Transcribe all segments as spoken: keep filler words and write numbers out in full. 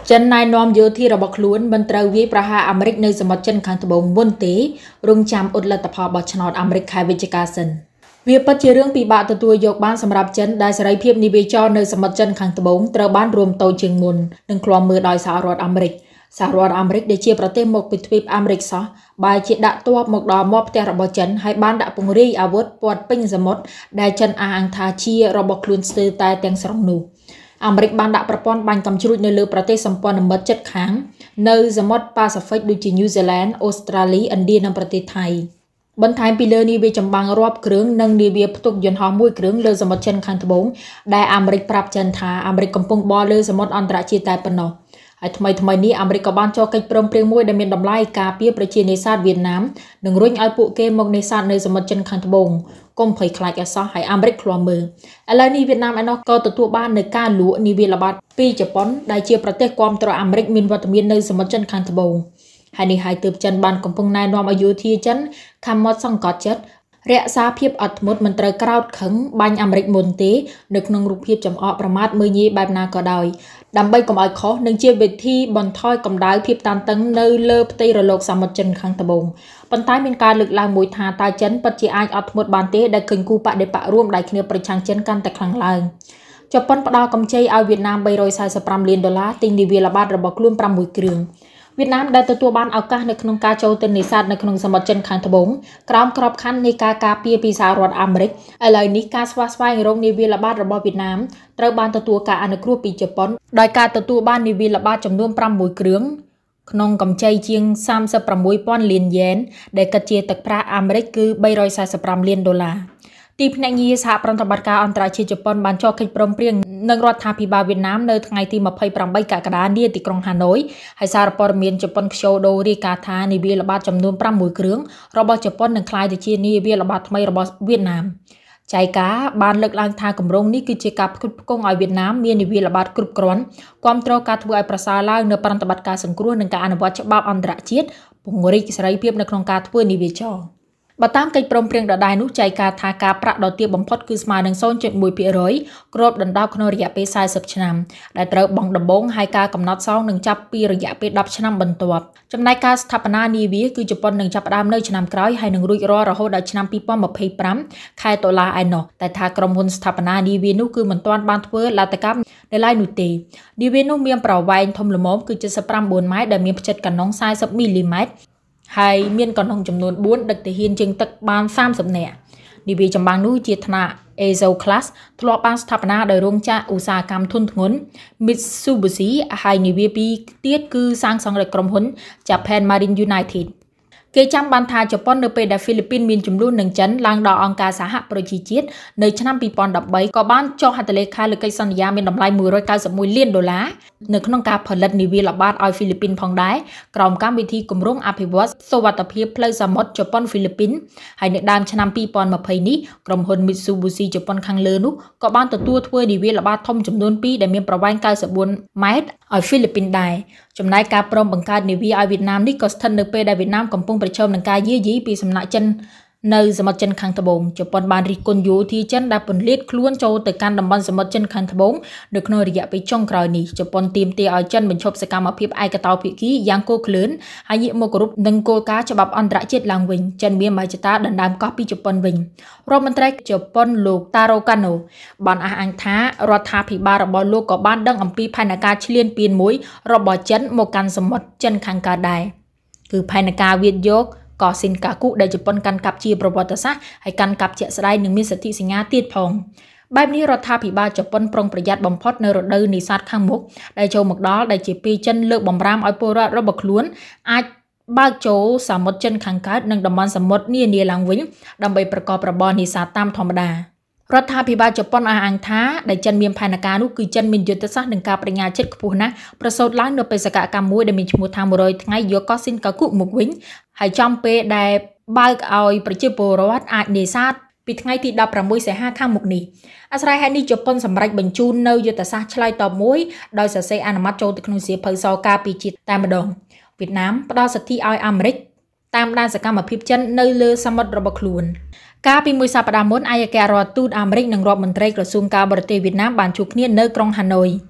ចិនណែនាំយោធារបស់ខ្លួនមិនត្រូវវាយប្រហារអាមេរិកនៅសមុទ្រចិនខាងត្បូងមុនទេរងចាំអ៊ុតលទ្ធផលបោះឆ្នោតអាមេរិកខែវិច្ឆិកាសិនវាពិតជារឿងពិបាកទទួលយកបានសម្រាប់ចិនដែលសេរីភាពនិវាយចរនៅសមុទ្រចិនខាងត្បូងត្រូវបានរួមតូចជាងមុននិងឃ្លាំមើលដោយសហរដ្ឋអាមេរិកសហរដ្ឋអាមេរិកដែលជាប្រទេសមកពីទ្វីបអាមេរិកសោះបែរជាដាក់ទ័ពមកដល់មាត់ផ្ទះរបស់ចិនហើយបានដាក់ពង្រាយអាវុធព័ទ្ធពេញសមុទ្រដែលចិនអះអាងថាជារបស់ខ្លួនស្ទើរតែទាំងស្រុងនោះអាមេរិកបានដាក់ប្រព័ន្ធបាញ់កាំជ្រួចនៅលើប្រទេសសម្ព័ន្ធមិត្តជិតខាងនៅសមុទ្រប៉ាស៊ីហ្វិកដូចជាញូហ្សេឡង់អូស្ត្រាលីឥណ្ឌានិងប្រទេសថៃបន្ថែមពីលើនាវាចម្បាំងរាប់គ្រឿងនិងនាវាផ្ទុកយន្តហោះមួយគ្រឿងលើសមុទ្រចិនខាងត្បូងដែលអាមេរិកប្រាប់ចិនថាអាមេរិកកំពុងបរលើសមុទ្រអន្តរជាតិតែប៉ុណ្ណោះហើយថ្មីថ្មីនេះអាមេរិកក៏បានចុះកិច្ចព្រមព្រៀងមួយដែលមានតម្លៃការពារប្រជានេសាទវៀតណាមនិងរុញឲ្យពួកគេមកនេសាទនៅសមុទ្រចិនខាងត្បូងកុំភ័យខ្លាចអសោះហើយអាមេរិកឃ្លាំមើលឥឡូវនេះវៀតណាមឯណោះក៏ទទួលបាននៅការលក់នាវាល្បាតពីជប៉ុនដែលជាប្រទេសគាំទ្រអាមេរិកមានវត្តមាននៅសមុទ្រចិនខាងត្បូងហើយនេះហើយទើបចិនបានកំពុងណែនាំឲ្យយោធាចិនខំមកសង្កត់ចិត្តរក្សាភាពអត់ធ្មត់មិនត្រូវក្រោតខឹងបាញ់អាមេរិកមុនទេនៅក្នុងរូបភាពចំអកប្រមាថមើលងាយបែបណាក៏ដោយដើម្បីកុំឲ្យខុសនិងជាវិធីបន្ថយកម្ដៅភាពតានតឹងនៅលើផ្ទៃរលកសមុទ្រចិនខាងត្បូងប៉ុន្តែមានការលើកឡើងមួយថាតើចិនពិតជាអាចអត់ធ្មត់បានទេដែលឃើញគូបដិបករួមដៃគ្នាប្រឆាំងចិនកាន់តែខ្លាំងឡើងជប៉ុនផ្ដល់កម្ចីឲ្យវៀតណាមបីរយសែនសិបប្រាំលានដុល្លារទិញនាវាល្បាតរបស់ខ្លួនប្រាំមួយគ្រឿងវៀតណាមដែលទទួលបានឱកាសនៅក្នុងការចូលទៅនេសាទនៅក្នុងសមុទ្រចិនខាងត្បូងក្រោមក្របខ័ណ្ឌនៃការការពារពីសហរដ្ឋអាមេរិកឥឡូវនេះការស្វះស្វែងរកនាវាល្បាតរបស់វៀតណាមត្រូវបានទទួលការអនុគ្រោះពីជប៉ុនដោយការទទួលបាននាវាល្បាតចំនួនប្រាំមួយគ្រឿងក្នុងកម្ចីជាងសាមសិបប្រាំមួយពាន់លានយ៉េនដែលគិតជាទឹកប្រាក់អាមេរិកគឺបីរយសែនសិបប្រាំលានដុល្លារទីភ្នាក់ងារសហប្រតិបត្តិការអន្តរជាតិជប៉ុនបានចុះកិច្ចព្រមព្រៀងនឹងរដ្ឋាភិបាលវៀតណាមនៅថ្ងៃទីម្ភៃប្រាំបីកក្កដានាទីក្រុងហាណូយហើយសារព័ត៌មានជប៉ុនខ្យូដូរាយការណ៍ថានាវាល្បាតចំនួនប្រាំមួយគ្រឿងរបស់ជប៉ុននឹងក្លាយទៅជានាវាល្បាតថ្មីរបស់វៀតណាមចៃការបានលើកឡើងថាគម្រោងនេះគឺជាការផ្គត់ផ្គង់ឲ្យវៀតណាមមាននាវាល្បាតគ្រប់គ្រាន់គាំទ្រការធ្វើឲ្យប្រសើរឡើងនៅប្រតិបត្តិការសង្គ្រោះនិងការអនុវត្តច្បាប់អន្តរជាតិពង្រីកសេរីភាពនៅក្នុងការធ្វើនាវាចរបើតាមកិច្ចព្រមព្រៀងដដែលនោះចែកការថាការប្រាក់ដ៏ទាបបំផុតគឺស្មើនឹង ศูนย์จุดหนึ่งភាគរយ គ្របដណ្ដប់ក្នុងរយៈពេលសែនសិបឆ្នាំដែលត្រូវបង់ដំបូងហើយការកំណត់សងនឹងចាប់ពីរយៈពេលដប់ឆ្នាំបន្ទាប់ចំណែកការស្ថាបនានាវាគឺជប៉ុននឹងចាប់ផ្ដើមនៅឆ្នាំក្រោយហើយនឹងរួចរាល់រហូតដល់ឆ្នាំពីរពាន់ម្ភៃប្រាំខែតុលាឯណោះតែថាក្រុមហ៊ុនស្ថាបនានាវានោះគឺមិនទាន់បានធ្វើលទ្ធកម្មនៅឡើយនោះទេនាវានោះមានប្រវែងធំល្មមគឺ เจ็ดสิบเก้าម៉ែត្រដែលមានផ្ចិតកាណុងសែនសិបមីលីម៉ែត្រហើយមានកណ្ដុងចំនួនបួនដឹកទាហានជើងទឹកបានសាមសិបនាក់នាវាចម្បាំងនោះជាថ្នាក់ Azo Class ធ្លាប់បានស្ថាបនាដោយរោងចក្រឧស្សាហកម្មធុនធ្ងន់ Mitsubishi ហើយនាវាពីរទៀតគឺសាងសង់ដោយក្រុមហ៊ុន Japan Marine United គេចាំបានថាជប៉ុននៅពេលដែលហ្វីលីពីនមានចំនួននឹងចិនឡើងដល់អង្គការសហប្រជាជាតិនៅឆ្នាំពីរពាន់ដប់បីក៏បានចុះហត្ថលេខាលើកិច្ចសន្យាមានតម្លៃមួយរយកៅសិបមួយលានដុល្លារនៅក្នុងការផលិតនាវាល្បាតឲ្យហ្វីលីពីនផងដែរក្រោមកម្មវិធីគម្រោងអភិវឌ្ឍសុវត្ថិភាពផ្លូវសមុទ្រជប៉ុនហ្វីលីពីនហើយនៅដើមឆ្នាំពីរពាន់ម្ភៃនេះក្រុមហ៊ុន Mitsubishi ជប៉ុនខាងលើនោះក៏បានទទួលធ្វើនាវាល្បាតធំចំនួនពីរដែលមានប្រវែង 九十四ម៉ែត្រឲ្យហ្វីលីពីនដែរចំណែកការព្រមបង្កើតនាវាឲ្យវៀតណាមនេះក៏ស្ថិតនៅពេលដែលវៀតណាមកំពុងប្រឈមនឹងការយាយីពីសំណាក់ចិននៅសមុទ្រចិនខាងត្បូងជប៉ុនបានរិះគន់យោធាចិនដែលពន្លាតខ្លួនចូលទៅកាន់តំបន់សមុទ្រចិនខាងត្បូងនៅក្នុងរយៈពេលចុងក្រោយនេះជប៉ុនទាមទារឲ្យចិនបញ្ឈប់សកម្មភាពឯកតោភាគីយ៉ាងគោក្លឿនហើយងាកមកគោរពនឹងគោលការណ៍ច្បាប់អន្តរជាតិឡើងវិញចិនមានមហិច្ឆតាដណ្ដើមកោះពីជប៉ុនវិញរដ្ឋមន្ត្រីជប៉ុនលោកតារ៉ូកាណូបានអះអាងថារដ្ឋាភិបាលរបស់លោកក៏បានដឹងអំពីផែនការឈ្លានពានមួយរបស់ចិនមកកាន់សមុទ្រចិនខាងកើតដែរគឺផែនការវាយកក៏ស៊ីនកាគូដែលជប៉ុនកាន់កាប់ជាប្រវត្តិសាស្ត្រហើយកាន់កាប់ជាក់ស្ដែងនឹងមានសន្ធិសញ្ញាទៀតផងបែបនេះរដ្ឋាភិបាលជប៉ុនប្រុងប្រយ័ត្នបំផុតនៅរដូវនេសាទខាងមុខដែលចូលមកដល់ដែលជាពេលចិនលើកបំរាមឲ្យពលរដ្ឋរបស់ខ្លួនអាចបើកចូលសមុទ្រចិនខាងកើតនិងតំបន់សមុទ្រនានាឡើងវិញដើម្បីប្រកបរបរនេសាទតាមធម្មតារដ្ឋាភិបាលជប៉ុនអះអាងថាដែលចិនមានផែនការនោះគឺចិនមានយុទ្ធសាស្ត្រនិងការបញ្ញាចិត្តខ្ពស់ណាស់ប្រសូតឡើងនៅបេសកកម្មមួយដែលមានឈ្មោះថាមួយរយថ្ងៃយកកោះស៊ីនកាគូមកវិញហើយចំពេលដែលបើកឲ្យប្រជាពលរដ្ឋអាចនេសាទពីថ្ងៃទីដប់ប្រាំមួយសីហាខាងមុខនេះអាស្រ័យហេតុនេះជប៉ុនសម្រេចបញ្ជូននៅយុទ្ធសាស្ត្រឆ្លើយតបមួយដោយសរសេរអនុម័តចូលទៅក្នុងសៀវភៅសការពីជាតិតែម្ដងវៀតណាមផ្ដល់សិទ្ធិឲ្យអាមេរិកតាមដានសកម្មភាពចិននៅលើសមុទ្ររបស់ខ្លួនកាលពីមួយសប្តាហ៍មុនឯកអគ្គរដ្ឋទូតអាមេរិកនិងរដ្ឋមន្ត្រីក្រសួងការបរទេសវៀតណាមបានជួបគ្នានៅក្រុងហាណូយ វ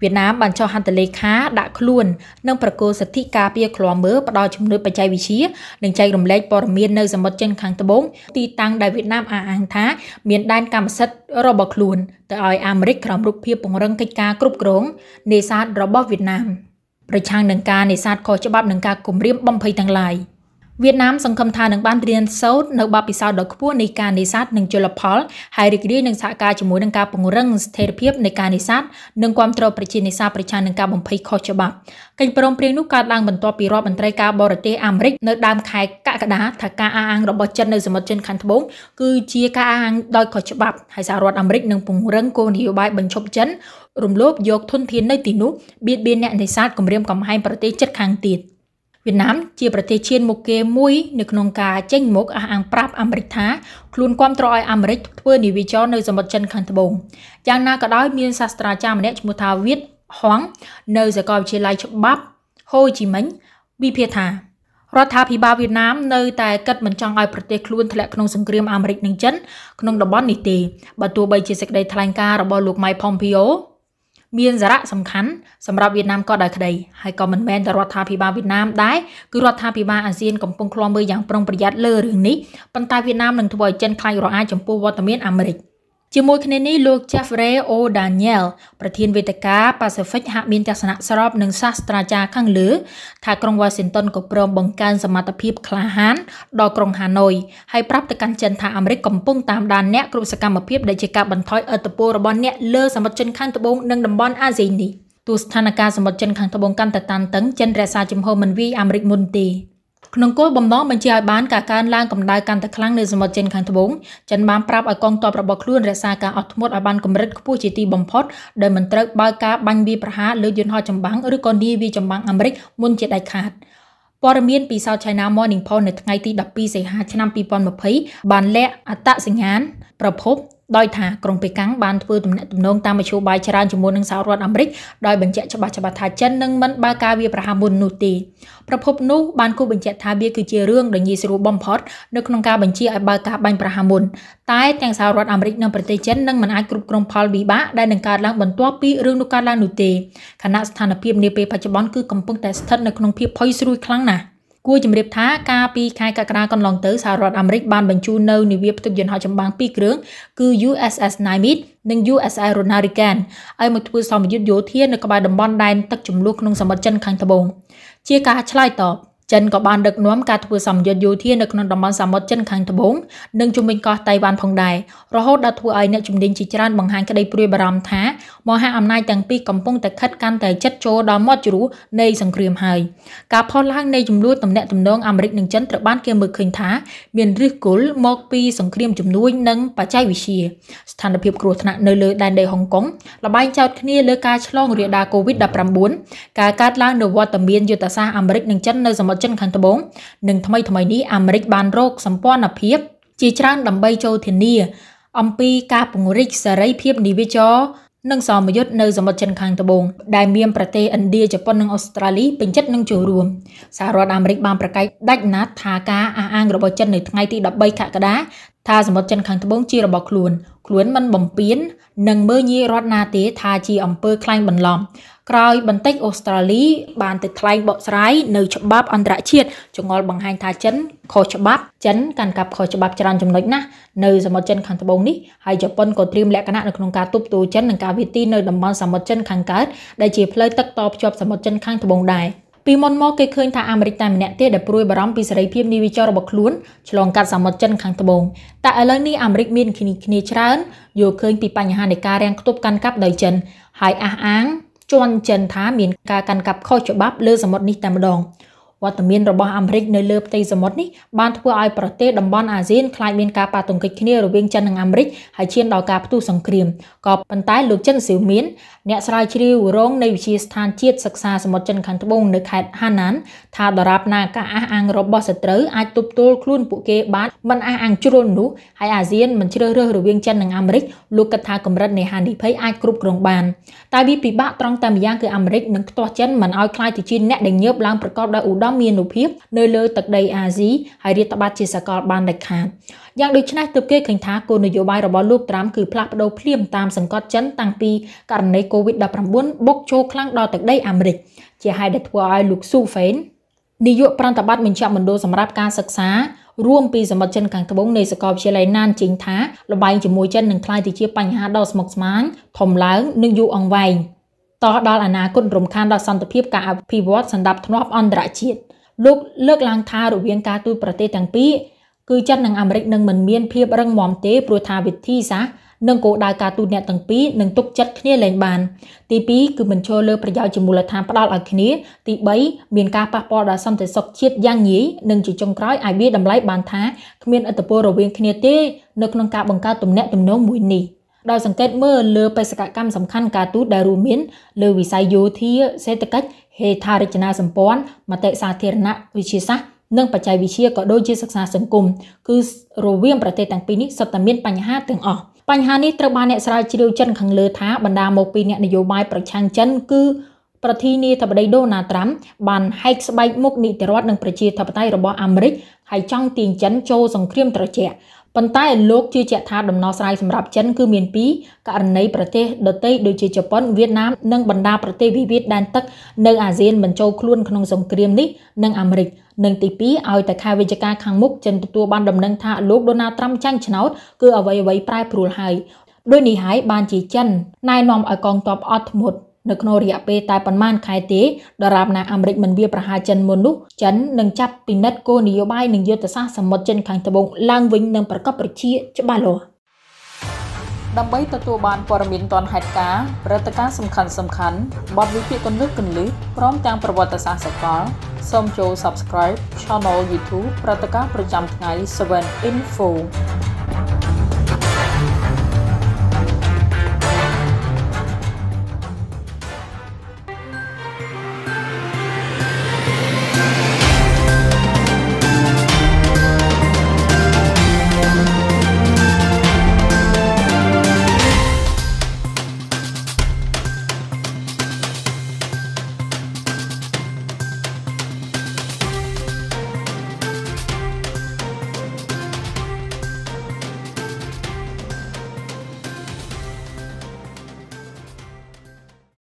Việt Namបានចុះហត្ថលេខាដាក់ខ្លួននិងប្រកួតសិទ្ធិការពារឃ្លាំមើលផ្ដល់ជំនួយបច្ចេកវិទ្យានិងចែករំលែកព័ត៌មាននៅសមុទ្រចិនខាងត្បូងទីតាំងដែលវៀតណាមអះអាងថាមានដែនកម្មសិទ្ធិរបស់ខ្លួនទៅឲ្យអាមេរិកក្រោមរូបភាពពង្រឹងកិច្ចការគ្រប់គ្រងនេសាទរបស់វៀតណាមប្រឆាំងនឹងការនេសាទខុសច្បាប់និងការគំរាមបំភ័យទាំងឡាយវៀតណាមសង្ឃឹមថានឹងបានរៀនសូត្រនៅបទពិសោធន៍ដ៏ខ្ពស់នៃការនេសាទនិងជលផលហើយរីករាយនឹងសហការជាមួយនឹងការពង្រឹងស្ថិរភាពនៃការនេសាទនិងគាំទ្រប្រជានេសាទប្រឆាំងនឹងការបំភ័យខុសច្បាប់កិច្ចព្រមព្រៀងនោះកើតឡើងបន្ទាប់ពីរដ្ឋមន្ត្រីការបរទេសអាមេរិកនៅដើមខែកក្កដាថាការអះអាងរបស់ចិននៅសមុទ្រចិនខាងត្បូងគឺជាការអះអាងដោយខុសច្បាប់ហើយសហរដ្ឋអាមេរិកនឹងពង្រឹងគោលនយោបាយបញ្ឈប់ចិនរំលោភយកធនធាននៅទីនោះបៀតបៀនអ្នកនេសាទគំរាមកំហែងប្រទេសជិតខាងទៀតវៀតណាមជាប្រទេសឈានមុខគេមួយនៅក្នុងការចេញមុខអះអាងប្រាប់អាមេរិកថាខ្លួនគាំទ្រឲ្យអាមេរិកធ្វើនាវាចរនៅសមុទ្រចិនខាងត្បូងយ៉ាងណាក៏ដោយមានសាស្ត្រាចារ្យម្នាក់ឈ្មោះថាវៀតហងនៅសាកលវិទ្យាល័យច្បាប់ហូជីមិញវិភាគថារដ្ឋាភិបាលវៀតណាមនៅតែគិតមិនចង់ឲ្យប្រទេសខ្លួនធ្លាក់ក្នុងសង្គ្រាមអាមេរិកនិងចិនក្នុងតំបន់នេះទេបើទោះបីជាសេចក្តីថ្លែងការណ៍របស់លោក Mike Pompeoមានសារៈសំខាន់សម្រាប់វៀតណាមក៏ដោយក្តីហើយក៏មិនមែនតែរដ្ឋាភិបាលវៀតណាមដែរគឺរដ្ឋាភិបាលអាស៊ានកំពុងឃ្លាំមើលយ៉ាងប្រុងប្រយ័ត្នលើរឿងនេះប៉ុន្តែវៀតណាមនឹងធ្វើឲ្យចិនខ្លាចរអាចំពោះវត្តមានអាមេរិកជាមួយគ្នានេះលោក Jeffrey O'Daniel ប្រធានវេទិកា Pacific ហាក់មានទស្សនៈស្របនឹងសាស្ត្រាចារ្យខាងលើថាក្រុង Washington ក៏ព្រមបង្កើនសមត្ថភាពក្លាហានដល់ក្រុង Hanoi ហើយប្រាប់ទៅកាន់ចិនថាអាមេរិកកំពុងតាមដានអ្នកគ្រប់សកម្មភាពដែលជាការបន្ថយឥទ្ធិពលរបស់អ្នកលើសមុទ្រចិនខាងត្បូងនិងតំបន់អាស៊ីនេះទោះស្ថានភាពសមុទ្រចិនខាងត្បូងកាន់តែតានតឹងចិនរក្សាជំហរមិនវាយអាមេរិកមុនទេក្នុងគោលបំណងបញ្ជាឲ្យបានការកើនឡើងកម្ដៅកាន់តែខ្លាំងនៅសមុទ្រចិនខាងត្បូងចិនបានប្រាប់ឲ្យកងទ័ពរបស់ខ្លួនរក្សាការអត់ធ្មត់ឲ្យបានកម្រិតខ្ពស់ជាទីបំផុតដោយមិនត្រូវបើកការបាញ់វាយប្រហារលើយន្តហោះចម្បាំងឬក៏នាវាចម្បាំងអាមេរិកមុនជាដាច់ខាតព័ត៌មានពី South China Morning Post នៅថ្ងៃទីដប់ពីរសីហាឆ្នាំពីរពាន់ម្ភៃបានលាក់អត្តសញ្ញាណប្រភពដោយថាក្រុងប៉េកាំងបានធ្វើទំនាក់ទំនងតាមមធ្យោបាយច្រើនជាមួយនឹងសហរដ្ឋអាមេរិកដោយបញ្ជាក់ច្បាស់ច្បាស់ថាចិននឹងមិនបើកការវាយប្រហារមុននោះទេប្រភពនោះបានគូបញ្ជាក់ថាវាគឺជារឿងដែលងាយស្រួលបំផុតនៅក្នុងការបញ្ជាឲ្យបើកការបាញ់ប្រហារមុនតែទាំងសហរដ្ឋអាមេរិកនិងប្រទេសចិននឹងមិនអាចគ្រប់គ្រងផលវិបាកដែលនឹងកើតឡើងបន្ទាប់ពីរឿងនោះកើតឡើងនោះទេខណៈស្ថានភាពនាពេលបច្ចុប្បន្នគឺកំពុងតែស្ថិតនៅក្នុងភាពភ័យស្រួយខ្លាំងណាស់គួរជម្រាបថាកាលពីខែកក្កដាកន្លងទៅសហរដ្ឋអាមេរិកបានបញ្ជូននៅនាវាផ្ទុកយន្តហោះចម្បាំងពីរគ្រឿងគឺ U S S Nimitz និង U S S Ronald Reagan ឲ្យមកធ្វើសមយុទ្ធយោធានៅក្បែរតំបន់ដែនទឹកជម្លោះក្នុងសមុទ្រចិនខាងត្បូងជាការឆ្លើយតបចិនក៏បានដឹកនាំការធ្វើសមយុទ្ធយោធានៅក្នុងតំបន់សមុទ្រចិនខាងត្បូងនិងជុំវិញកោះតៃវ៉ាន់ផងដែររហូតដល់ធ្វើឲ្យអ្នកជំនាញជាច្រើនបង្ហាញក្តីព្រួយបារម្ភថាមហាអំណាចទាំងពីរកំពុងតែខិតកាន់តែជិតចូលដល់មាត់ជ្រោះនៃសង្គ្រាមហើយការផុសឡើងនៃចំនួនទំនាក់ទំនងអាមេរិកនិងចិនត្រូវបានគេមើលឃើញថាមានឫសគល់មកពីសង្គ្រាមជំនួយនិងបច្ចេកវិទ្យាស្ថានភាពគ្រោះថ្នាក់នៅលើដែនដីហុងកុងលបែងចោទគ្នាលើការឆ្លងរាលដាល COVID ដប់ប្រាំបួន ការកើតឡើងនៅវត្តមានយុទ្ធសាស្ត្រអាមេរិកនិងចិននៅសមុទ្រចិនខាងត្បូងនិងថ្មីថ្មីនេះអាមេរិកបានរកសម្ព័ន្ធភាពជាច្រើនដើម្បីចូលធានាអំពីការពង្រីកសេរីភាពនាវាចរនិងសមយុទ្ធនៅសមុទ្រចិនខាងត្បូងដែលមានប្រទេសឥណ្ឌាជប៉ុននិងអូស្ត្រាលីពេញចិត្តនឹងចូលរួមសហរដ្ឋអាមេរិកបានប្រកាសដាច់ណាត់ថាការអះអាងរបស់ចិននៅថ្ងៃទីដប់បីកក្កដាថាសមុទ្រចិនខាងត្បូងជារបស់ខ្លួនខ្លួនមិនបំពេញនិងមើលងាយរដ្ឋណាទេថាជាអំពើក្លែងបន្លំក្រោយបន្តិចអូស្ត្រាលីបានទៅថ្លែងបកស្រាយនៅច្បាប់អន្តរជាតិចងល់បង្ហាញថាចិនខុសច្បាប់ចិនកាន់កាប់ខុសច្បាប់ច្រើនចំណុចណាស់នៅសមុទ្រចិនខាងត្បូងនេះហើយជប៉ុនក៏ត្រៀមលក្ខណៈនៅក្នុងការទប់ទល់ចិននឹងការវាយទីនៅតំបន់សមុទ្រចិនខាងកើតដែលជាផ្លូវទឹកតភ្ជាប់សមុទ្រចិនខាងត្បូងដែរពីមុនមកគេឃើញថាអាមេរិកតែម្នាក់ទេដែលព្រួយបារម្ភពីសេរីភាពនាវាចររបស់ខ្លួនឆ្លងកាត់សមុទ្រចិនខាងត្បូងតែឥឡូវនេះអាមេរិកមានគ្នាគ្នាច្រើនយល់ឃើញពីបញ្ហានៃការរាំងខ្ទប់កាន់កាប់ដោយចិនហើយអះអាងជន់ចិនថាមានការកាន់កាប់ខុសច្បាប់លើសមុទ្រនេះតែម្ដងវត្តមានរបស់អាមេរិកនៅលើផ្ទៃសមុទ្រនេះបានធ្វើឲ្យប្រទេសតំបន់អាស៊ានខ្លាចមានការប៉ះទង្គិចគ្នារវាងចិននិងអាមេរិកហើយឈានដល់ការផ្ទុះសង្គ្រាមក៏ប៉ុន្តែលោកចិនស៊ីវមានអ្នកស្រាវជ្រាវរងនៃវិទ្យាស្ថានជាតិសិក្សាសមុទ្រចិនខាងត្បូងនៅខេត្តហាណានថាដរាបណាការអះអាងរបស់សត្រូវអាចទប់ទល់ខ្លួនពួកគេបានមិនអះអាងជ្រុលនោះហើយអាស៊ានមិនជ្រើសរើសរវាងចិននិងអាមេរិកលោកគិតថាកម្រិតនៃហានិភ័យអាចគ្រប់គ្រងបានតែវាពិបាកត្រង់តែម្យ៉ាងគឺអាមេរិកនឹងខ្ទាស់ចិនមិនឲ្យខ្លាយទៅជាអ្នកដែលញើបឡើងប្រកបដោយឧត្តមមាននុភាពនៅលើទឹកដីអាស៊ីហើយរាតត្បាតជាសកលបានដាច់ខាតយ៉ាងដូចនេះទើបគេឃើញថាគោលនយោបាយរបស់លោកត្រាំគឺផ្លាស់ប្ដូរភ្លាមតាមសង្កត់ចិនតាំងពីករណី កូវីដ ដប់ប្រាំបួន បុកចូលខ្លាំងដល់ទឹកដីអាមេរិកជាហេតុដែលធ្វើឲ្យលោកស៊ូហ្វេននាយកប្រតិបត្តិបញ្ចប់មណ្ឌលសម្រាប់ការសិក្សារួមពីសមុទ្រចិនខាងត្បូងនៃសាកលវិទ្យាល័យណានជីងថាលបែងជាមួយចិននឹងក្លាយទៅជាបញ្ហាដ៏ស្មុគស្មាញធំឡើងនិងយូរអង្វែងតដល់អនាគតរំខានដល់សន្តិភាពការអភិវឌ្ឍសណ្ដាប់ធ្នាប់អន្តរជាតិលោកលើកឡើងថារវាងការទូតប្រទេសទាំងពីរគឺចិននិងអាមេរិកនឹងមិនមានភាពរឹងមាំទេព្រោះថាវិធីសាស្ត្រនិងគោលដៅការទូតអ្នកទាំងពីរនឹងទុកចិត្តគ្នាលែងបានទីពីរគឺមិនចូលលើប្រយោជន៍ជាមូលដ្ឋានផ្ដាល់ឲ្យគ្នាទីបីមានការប៉ះពាល់ដល់សន្តិសុខជាតិយ៉ាងងាយនិងជាចុងក្រោយអាចវាតម្លៃបានថាគ្មានឥទ្ធិពលរវាងគ្នាទេនៅក្នុងការបង្កើតទំនាក់ទំនងមួយនេះដោយសង្កេតមើលលើបេសកកម្មសំខាន់ការទូតដែលរួមមានលើវិស័យយោធាសេដ្ឋកិច្ចហេដ្ឋារចនាសម្ព័ន្ធមតិសាធារណៈវិទ្យាសាស្ត្រនិងបច្ចេកវិទ្យាក៏ដូចជាសិក្សាសង្គមគឺរវាងប្រទេសទាំងពីរនេះសុទ្ធតែមានបញ្ហាទាំងអស់បញ្ហានេះត្រូវបានអ្នកស្រាវជ្រាវចិនខាងលើថាបណ្ដាមកពីអ្នកនយោបាយប្រឆាំងចិនគឺប្រធានាធិបតីដូណាល់ត្រាំបានហែកស្បែកមុខនីតិរដ្ឋនិងប្រជាធិបតេយ្យរបស់អាមេរិកហើយចង់ទាញចិនចូលសង្គ្រាមត្រជាក់ប៉ុន្តែលោកជឿជាក់ថាដំណោះស្រាយសម្រាប់ចិនគឺមានពីរករណីប្រទេសដទៃដូចជាជប៉ុនវៀតណាមនិងបណ្ដាប្រទេសវិវាទដែនទឹកនៅអាស៊ានមិនចូលខ្លួនក្នុងសង្គ្រាមនេះនិងអាមេរិកនិងទីពីរឲ្យតែខែវិច្ឆិកាខាងមុខចិនទទួលបានដំណឹងថាលោកដូណាល់ត្រាំចាញ់ឆ្នោតគឺអ្វីអ្វីប្រែប្រួលហើយដោយនេះហើយបានជាចិនណែនាំឲ្យកងទ័ពអត់ធ្មត់នៅក្នុងរយៈពេលតែប៉ុន្មានខែទេដរាបណាអាមេរិកមិនវាប្រហារចិនមុននោះចិននឹងចាប់ពិនិត្យគោលនយោបាយនិងយុទ្ធសាស្ត្រសមុទ្រចិនខាងត្បូងឡើងវិញនឹងប្រកបប្រជាច្បាស់លាស់ដើម្បីទទួលបានព័ត៌មានទាន់ហេតុការណ៍ព្រឹត្តិការណ៍សំខាន់សំខាន់បទវិភាគគន្លឹះគន្លឹះព្រមទាំងប្រវត្តិសាស្ត្រសកលសូមចូល Subscribe Channel YouTube ព្រឹត្តិការណ៍ប្រចាំថ្ងៃ seven Info